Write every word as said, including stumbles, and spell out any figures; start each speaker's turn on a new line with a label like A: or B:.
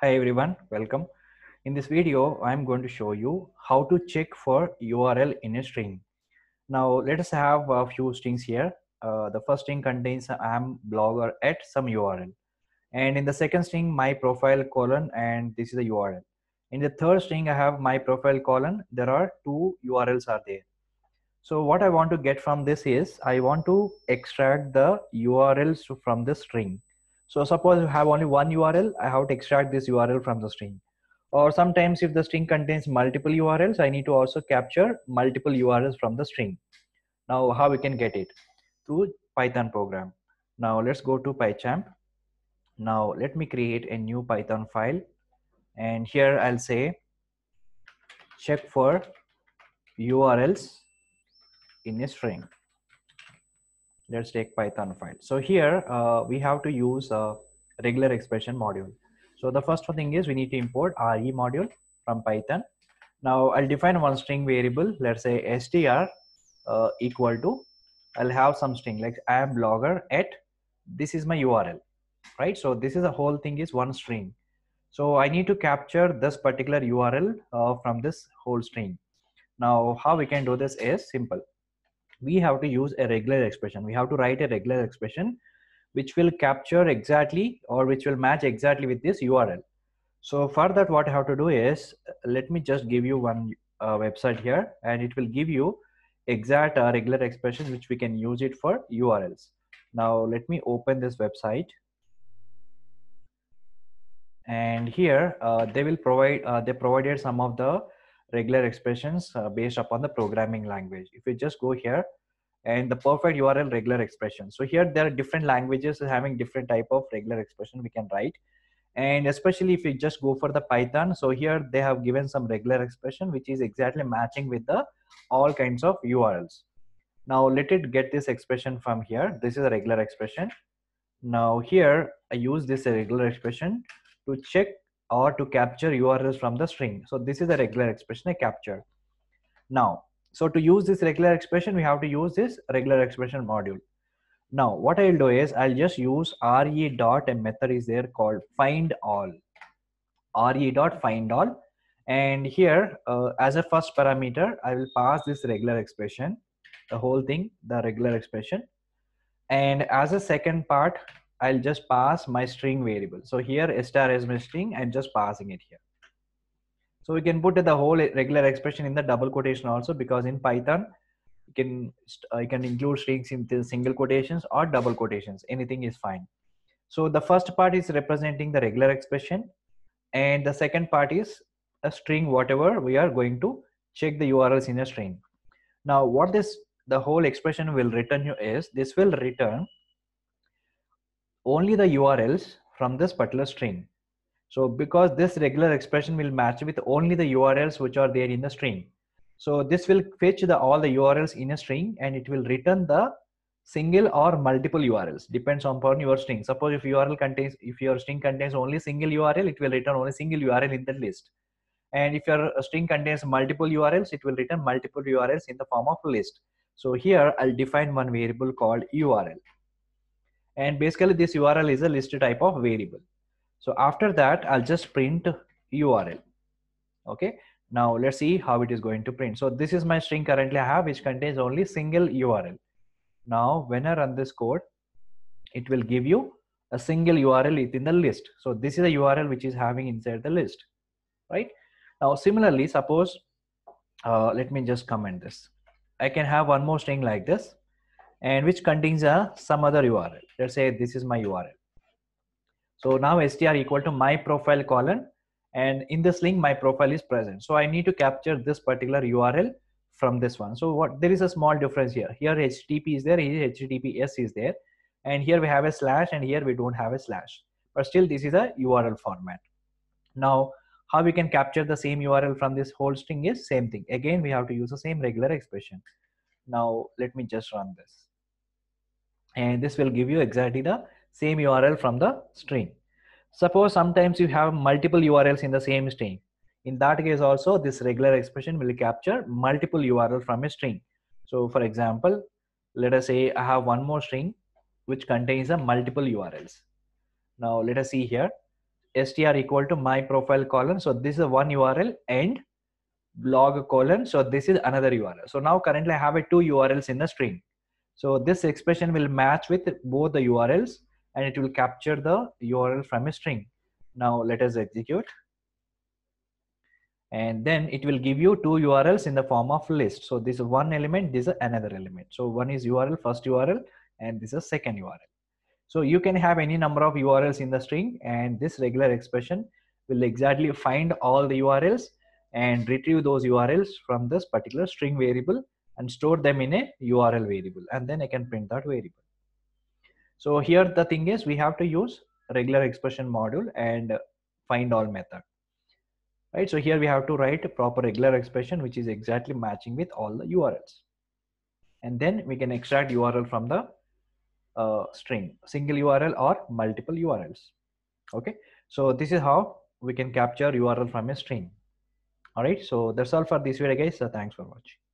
A: Hi everyone, welcome. In this video, I'm going to show you how to check for U R L in a string. Now let us have a few strings here. Uh, the first string contains I'm blogger at some U R L. And in the second string, my profile colon, and this is a U R L. In the third string, I have my profile colon. There are two U R Ls are there. So what I want to get from this is I want to extract the U R Ls from the string. So suppose I have only one U R L, I have to extract this U R L from the string. Or sometimes if the string contains multiple U R Ls, I need to also capture multiple U R Ls from the string. Now how we can get it? Through Python program. Now let's go to PyChamp. Now let me create a new Python file, and here I'll say check for U R Ls in a string. Let's take Python file. So here uh, we have to use a regular expression module. So the first thing is we need to import re module from Python. Now I'll define one string variable. Let's say str uh, equal to, I'll have some string like I am blogger at, this is my U R L, right? So this is the whole thing is one string. So I need to capture this particular U R L uh, from this whole string. Now how we can do this is simple. We have to use a regular expression. We have to write a regular expression which will capture exactly or which will match exactly with this U R L. So for that, what I have to do is, let me just give you one uh, website here, and it will give you exact uh, regular expression which we can use it for U R Ls. Now let me open this website, and here uh, they will provide uh, they provided some of the regular expressions uh, based upon the programming language. If we just go here, and the perfect U R L regular expression. So here there are different languages having different type of regular expression we can write. And especially if we just go for the Python, so here they have given some regular expression which is exactly matching with the all kinds of U R Ls. Now let it get this expression from here. This is a regular expression. Now here I use this regular expression to check or to capture U R Ls from the string. So this is a regular expression I captured. Now, so to use this regular expression, we have to use this regular expression module. Now, what I'll do is I'll just use re dot, a method is there called find all, re dot find all, and here uh, as a first parameter, I will pass this regular expression, the whole thing, the regular expression, and as a second part, I'll just pass my string variable. So here star is my string, I'm just passing it here. So we can put the whole regular expression in the double quotation also, because in Python you can uh, you can include strings in the single quotations or double quotations. Anything is fine. So the first part is representing the regular expression, and the second part is a string whatever we are going to check the U R Ls in a string. Now what this the whole expression will return you is, this will return only the U R Ls from this particular string. So because this regular expression will match with only the U R Ls which are there in the string. So this will fetch the all the U R Ls in a string, and it will return the single or multiple U R Ls, depends upon your string. Suppose if U R L contains, if your string contains only single U R L, it will return only single U R L in the list. And if your string contains multiple U R Ls, it will return multiple U R Ls in the form of list. So here I'll define one variable called U R L. And basically this U R L is a list type of variable. So after that, I'll just print U R L. Okay. Now let's see how it is going to print. So this is my string currently I have, which contains only single U R L. Now when I run this code, it will give you a single U R L within the list. So this is a U R L which is having inside the list, right? Now similarly, suppose uh, let me just comment this. I can have one more string like this, and which contains a some other U R L. Let's say this is my U R L. So now str equal to my profile colon, and in this link my profile is present. So I need to capture this particular U R L from this one. So what, there is a small difference here. Here H T T P is there, here H T T P S is there, and here we have a slash, and here we don't have a slash. But still this is a U R L format. Now how we can capture the same U R L from this whole string is same thing. Again we have to use the same regular expression. Now let me just run this, and this will give you exactly the same U R L from the string. Suppose sometimes you have multiple U R Ls in the same string. In that case also, this regular expression will capture multiple U R L from a string. So for example, let us say I have one more string which contains a multiple U R Ls. Now let us see here. str equal to my profile colon. So this is one U R L and blog colon. So this is another U R L. So now currently I have a two U R Ls in the string. So this expression will match with both the U R Ls and it will capture the U R L from a string. Now let us execute. And then it will give you two U R Ls in the form of list. So this is one element, this is another element. So one is U R L, first U R L, and this is second U R L. So you can have any number of U R Ls in the string, and this regular expression will exactly find all the U R Ls and retrieve those U R Ls from this particular string variable and store them in a U R L variable, and then I can print that variable. So here the thing is, we have to use regular expression module and find all method. Right, so here we have to write a proper regular expression which is exactly matching with all the U R Ls, and then we can extract U R L from the uh, string, single U R L or multiple U R Ls. Okay, so this is how we can capture U R L from a string. All right, so that's all for this video, guys. So thanks for watching.